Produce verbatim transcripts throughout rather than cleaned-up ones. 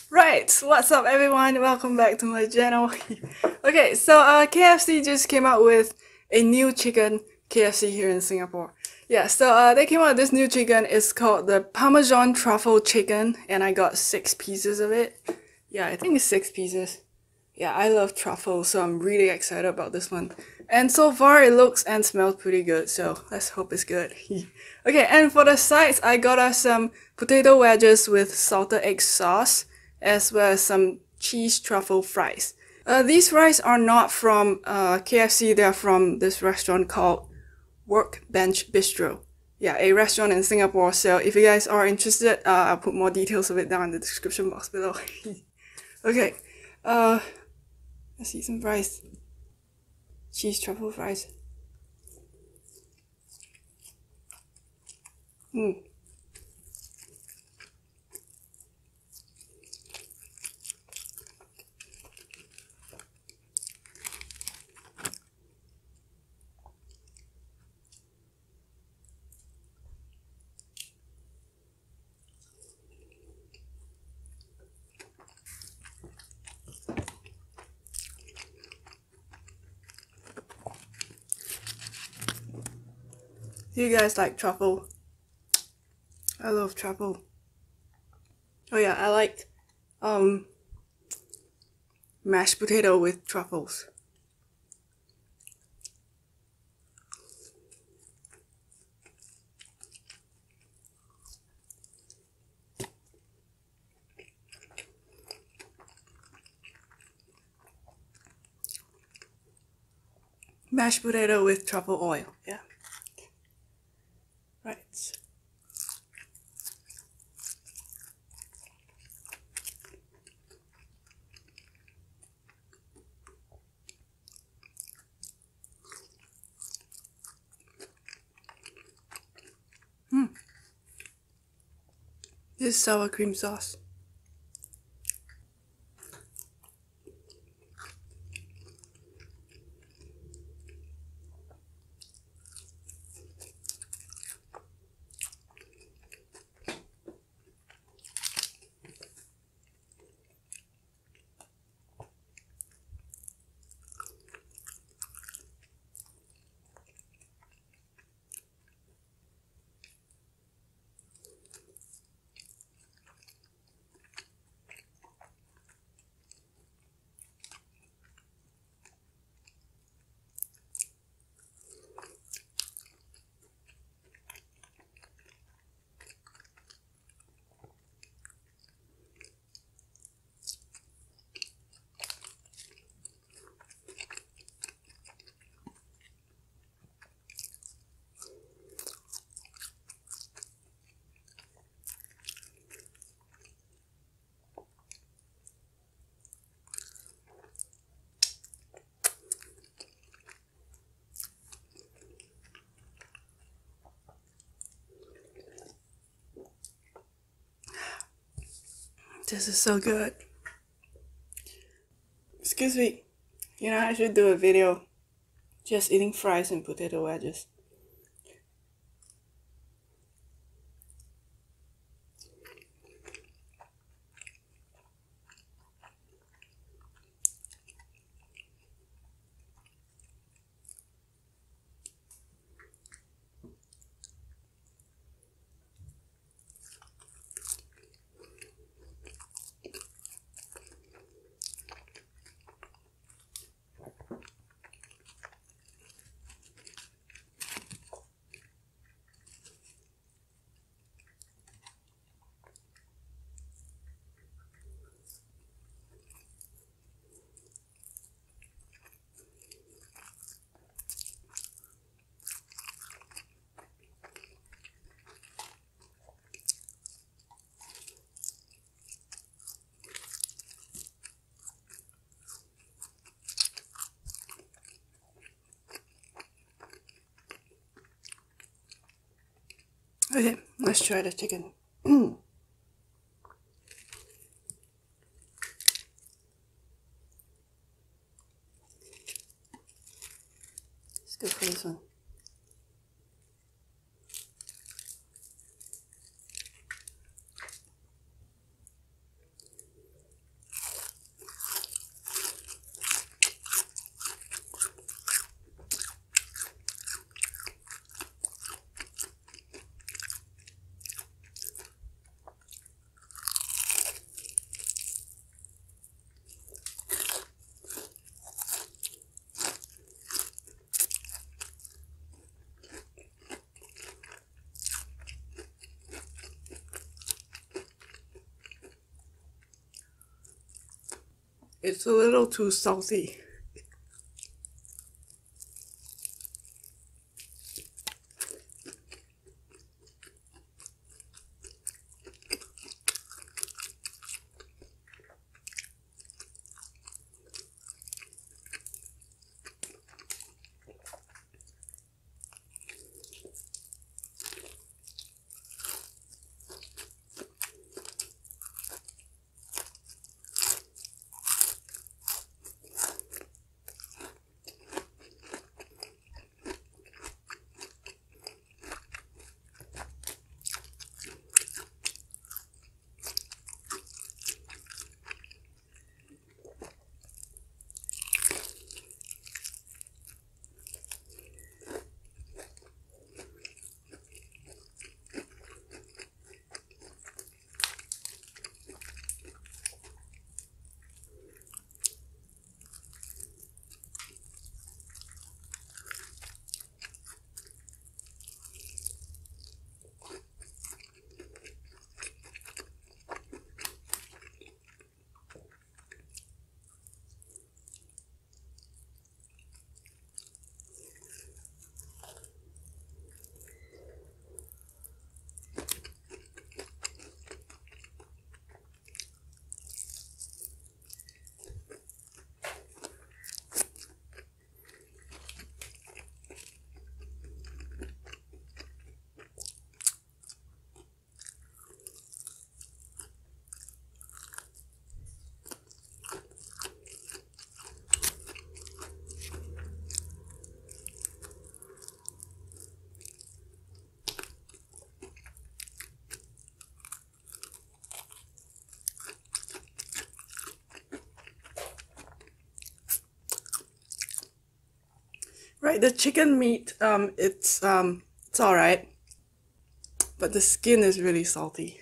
Right, what's up everyone? Welcome back to my channel. Okay, so uh, K F C just came out with a new chicken, K F C here in Singapore. Yeah, so uh, they came out with this new chicken. It's called the Parmesan Truffle Chicken, and I got six pieces of it. Yeah, I think it's six pieces. Yeah, I love truffle, so I'm really excited about this one. And so far, it looks and smells pretty good, so let's hope it's good. Okay, and for the sides, I got us some potato wedges with salted egg sauce, as well as some cheese truffle fries. Uh, these fries are not from uh, K F C, they're from this restaurant called Workbench Bistro. Yeah, a restaurant in Singapore, so if you guys are interested, uh, I'll put more details of it down in the description box below. Okay, uh, let's see some fries. Cheese truffle fries. Mm. Do you guys like truffle? I love truffle. Oh yeah, I like um mashed potato with truffles. Mashed potato with truffle oil, yeah. Right. Hmm. This is sour cream sauce. This is so good. Excuse me. You know, I should do a video just eating fries and potato wedges. Okay, let's try the chicken. Let's go for this one. It's a little too salty. Right, the chicken meat, um, it's um, it's all right, but the skin is really salty.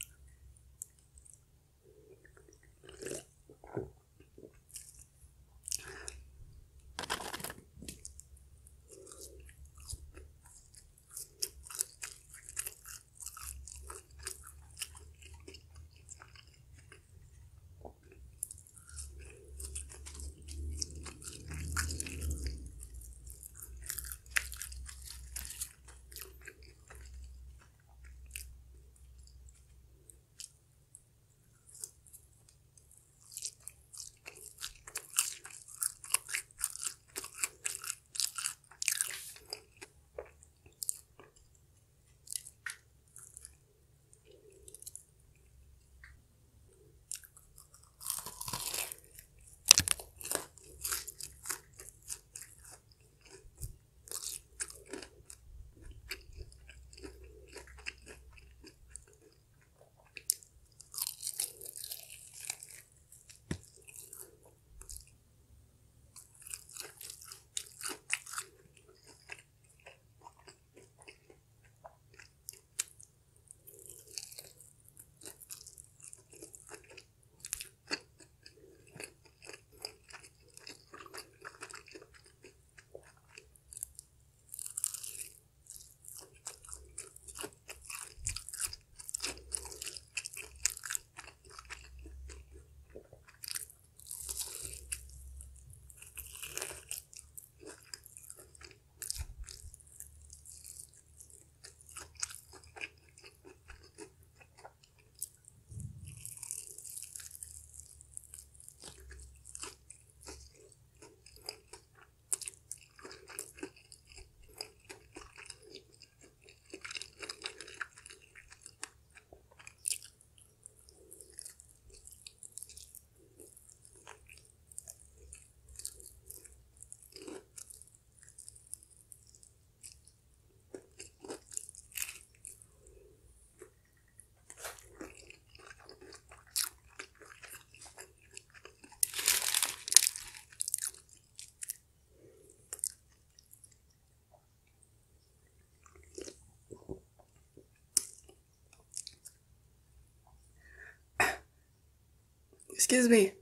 Excuse me,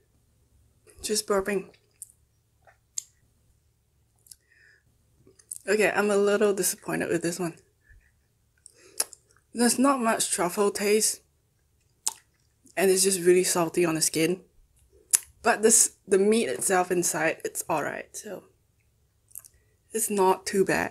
just burping. Okay, I'm a little disappointed with this one. There's not much truffle taste, and it's just really salty on the skin. but this the meat itself inside, it's alright, so it's not too bad.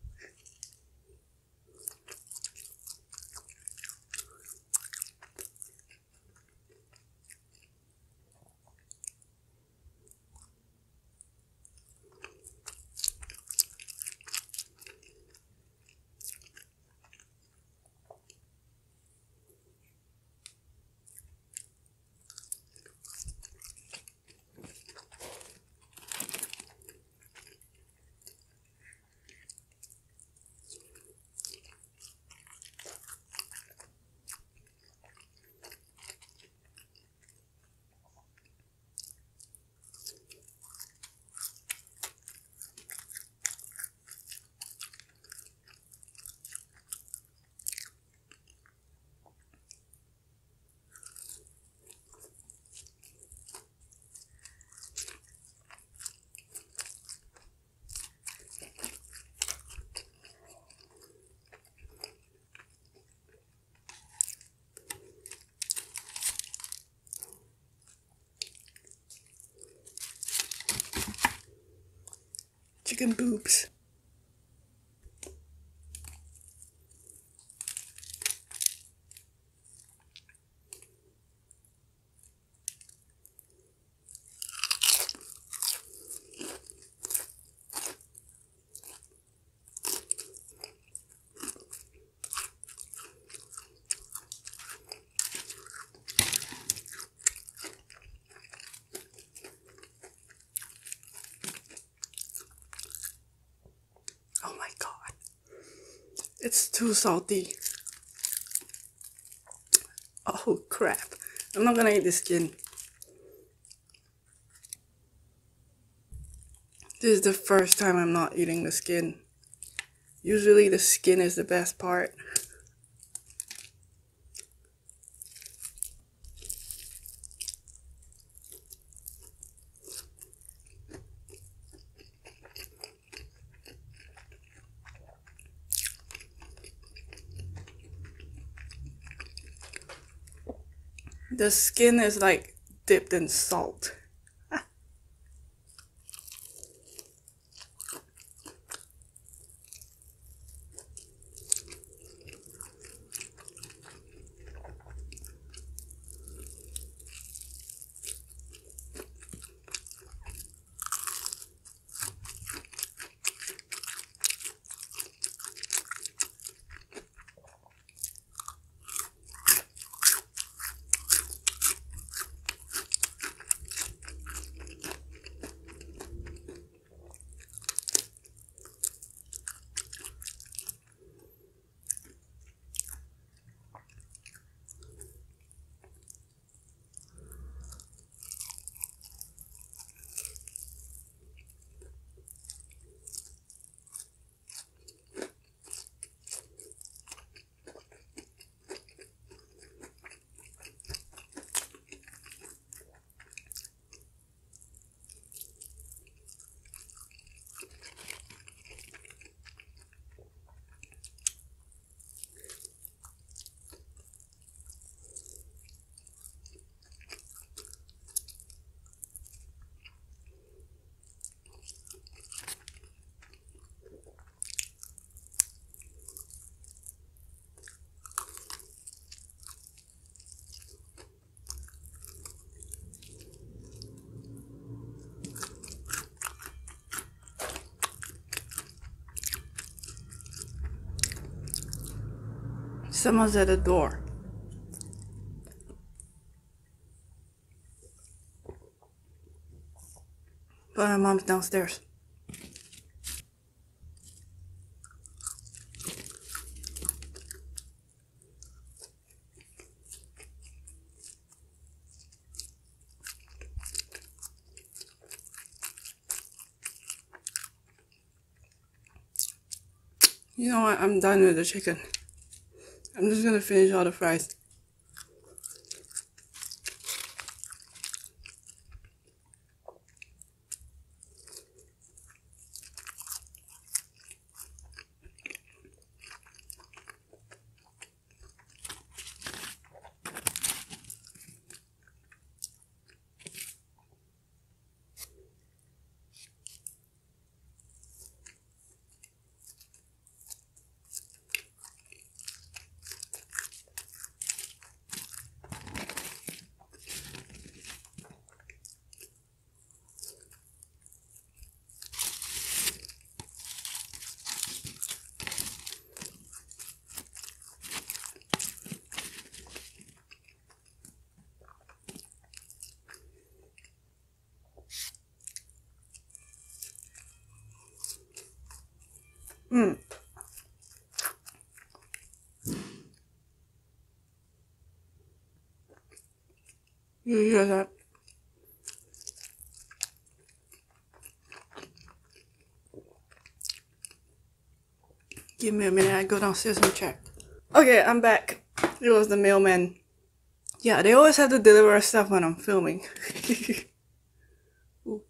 Chicken boobs. Oh my god. It's too salty. Oh crap. I'm not gonna eat the skin. This is the first time I'm not eating the skin. Usually the skin is the best part. The skin is like dipped in salt. Someone's at the door. But my mom's downstairs. You know what? I'm done with the chicken. I'm just gonna finish all the fries. Mm. You hear that? Give me a minute, I go downstairs and check. Okay, I'm back. It was the mailman. Yeah, they always have to deliver stuff when I'm filming. Ooh.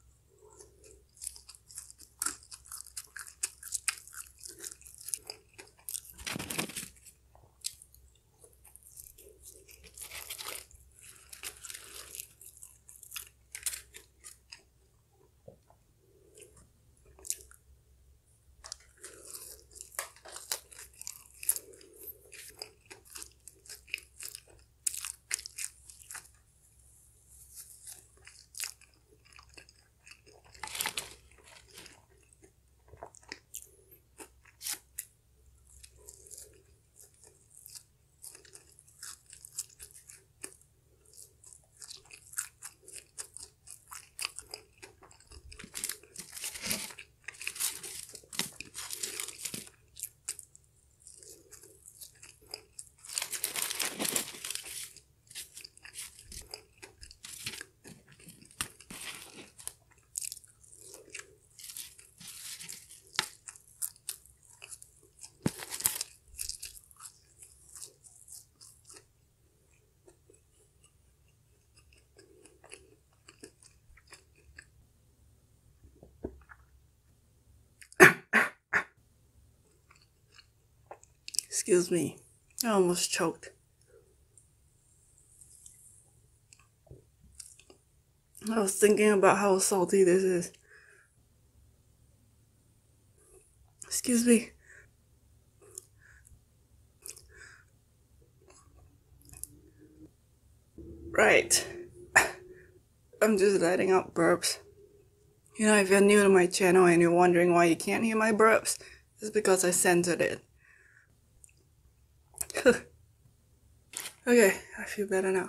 Excuse me. I almost choked. I was thinking about how salty this is. Excuse me. Right. I'm just letting out burps. You know, if you're new to my channel and you're wondering why you can't hear my burps, it's because I censored it. Okay, I feel better now.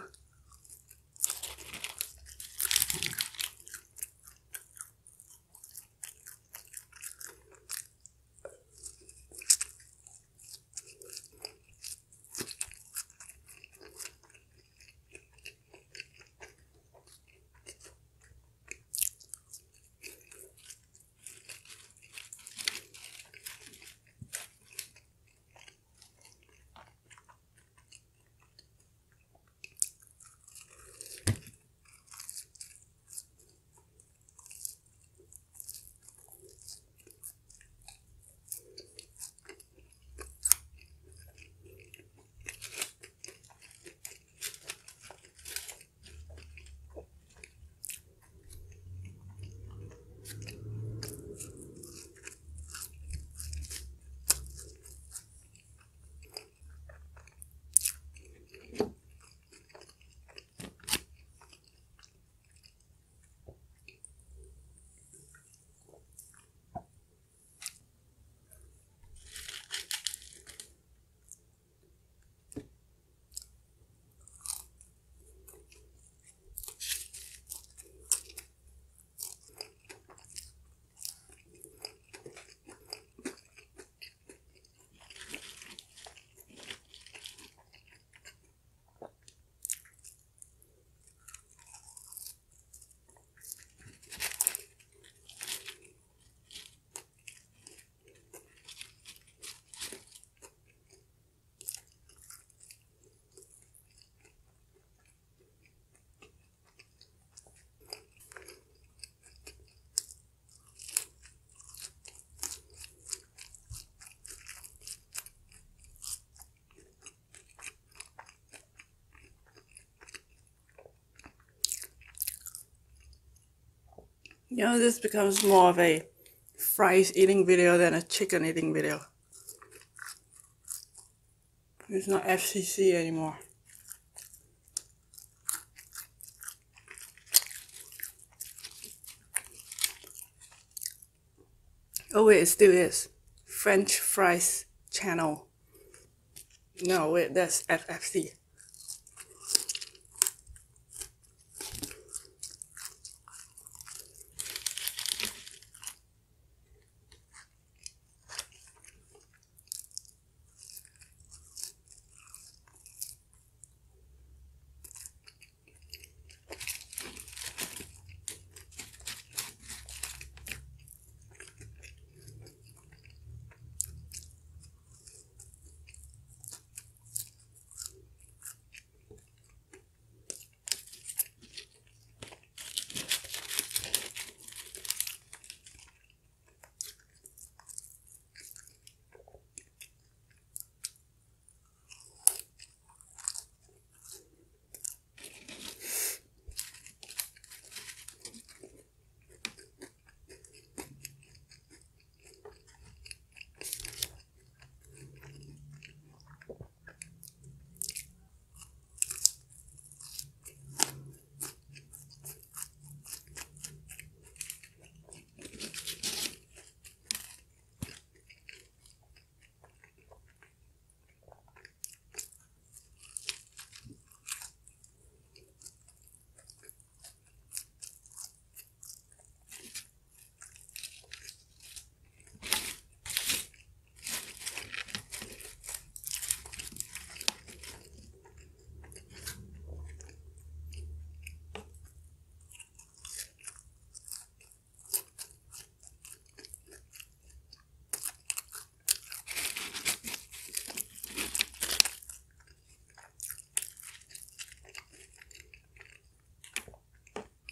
You know, this becomes more of a fries eating video than a chicken eating video. It's not F C C anymore. Oh wait, it still is. French Fries Channel. No, wait, that's F F C.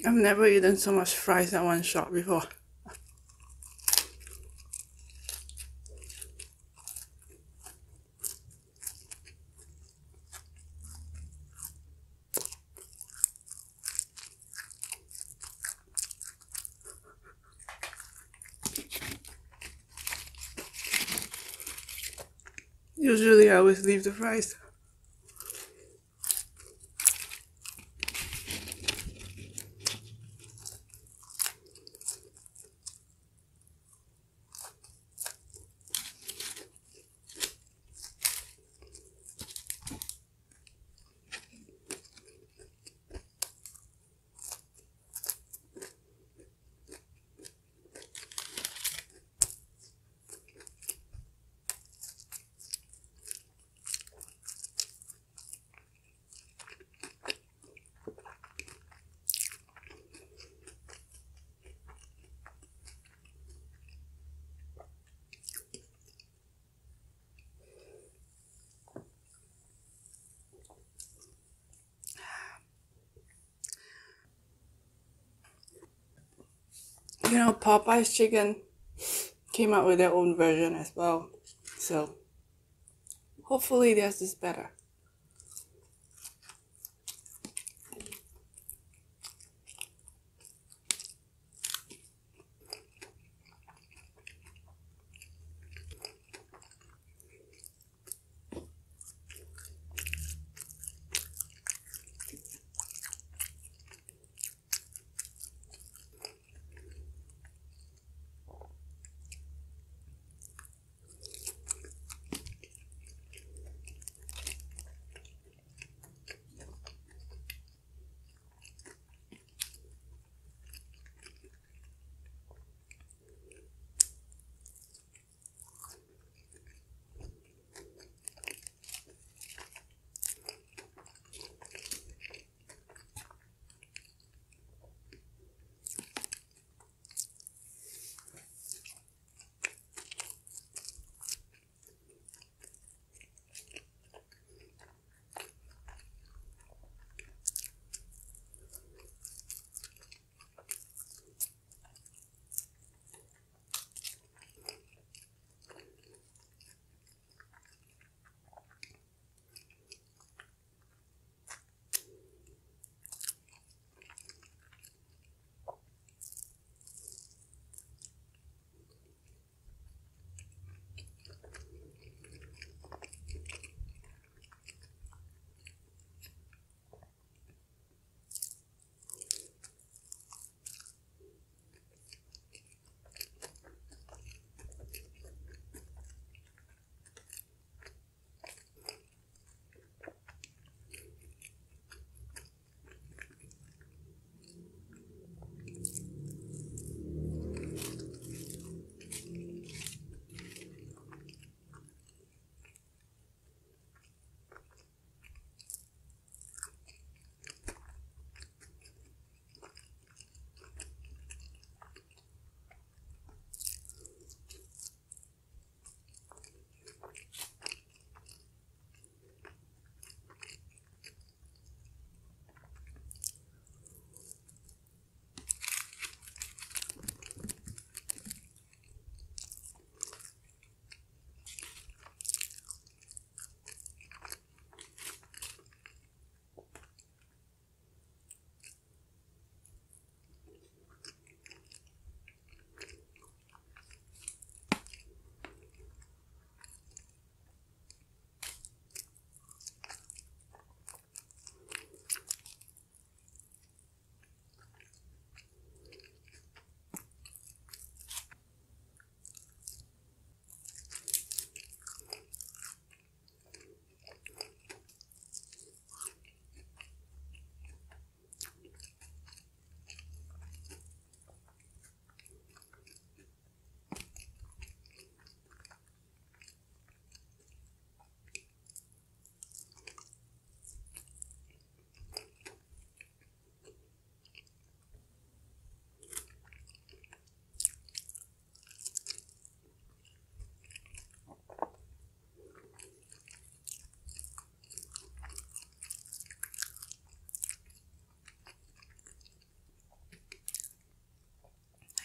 I've never eaten so much fries at one shot before. Usually I always leave the fries. You know, Popeye's chicken came out with their own version as well. So hopefully theirs is better.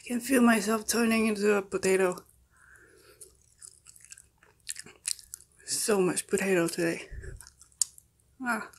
I can feel myself turning into a potato. So much potato today. Ah.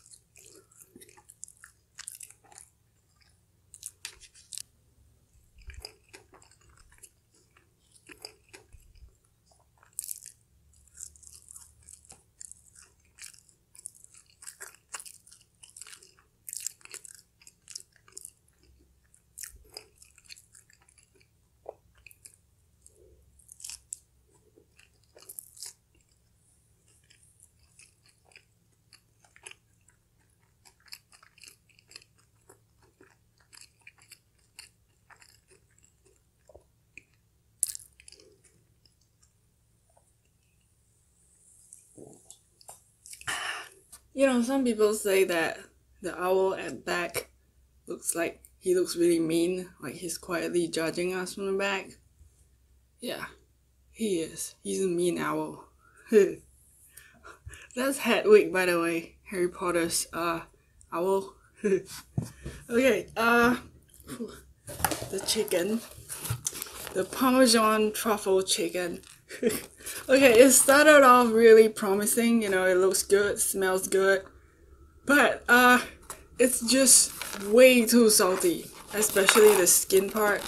You know, some people say that the owl at back looks like he looks really mean, like he's quietly judging us from the back. Yeah, he is. He's a mean owl. That's Hedwig, by the way, Harry Potter's uh owl. Okay, uh, the chicken, the Parmesan truffle chicken. Okay, it started off really promising, you know, it looks good, smells good, but uh, it's just way too salty, especially the skin part.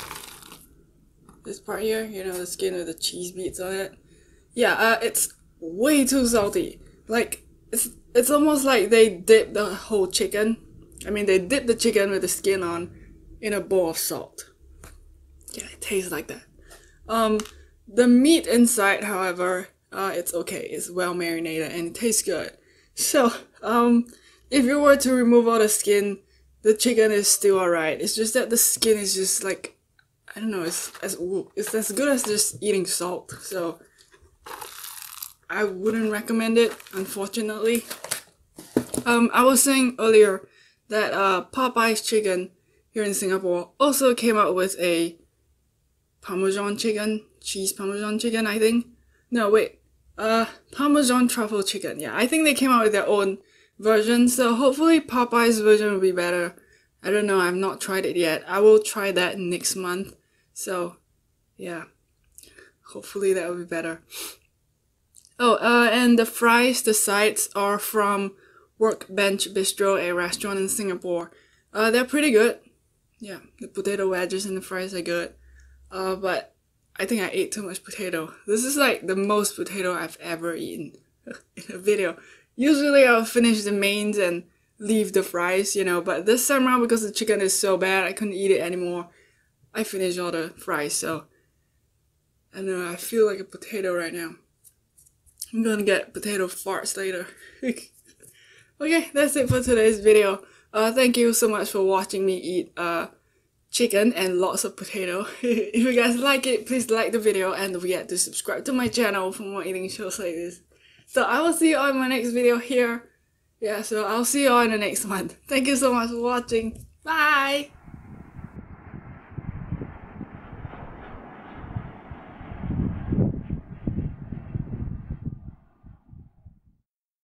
This part here, you know, the skin with the cheese beads on it. Yeah, uh, it's way too salty. Like, it's, it's almost like they dip the whole chicken. I mean, they dip the chicken with the skin on in a bowl of salt. Yeah, it tastes like that. Um, The meat inside, however, uh, it's okay. It's well marinated and it tastes good. So, um, if you were to remove all the skin, the chicken is still alright. It's just that the skin is just like, I don't know, it's as it's as good as just eating salt. So, I wouldn't recommend it, unfortunately. Um, I was saying earlier that uh, Popeye's chicken here in Singapore also came out with a Parmesan chicken. Cheese Parmesan chicken, I think. No, wait. Uh, Parmesan truffle chicken. Yeah, I think they came out with their own version, so hopefully Popeye's version will be better. I don't know, I've not tried it yet. I will try that next month. So, yeah. Hopefully that will be better. Oh, uh, and the fries, the sides are from Workbench Bistro, a restaurant in Singapore. Uh, they're pretty good. Yeah, the potato wedges and the fries are good. Uh, but I think I ate too much potato. This is like the most potato I've ever eaten in a video. Usually I'll finish the mains and leave the fries, you know, but this time around, because the chicken is so bad, I couldn't eat it anymore. I finished all the fries, so I don't know, I feel like a potato right now. I'm gonna get potato farts later. Okay, that's it for today's video. Uh, thank you so much for watching me eat uh chicken and lots of potato. If you guys like it, please like the video and don't forget to subscribe to my channel for more eating shows like this. So I will see you all in my next video here. Yeah, so I'll see you all in the next one. Thank you so much for watching. Bye!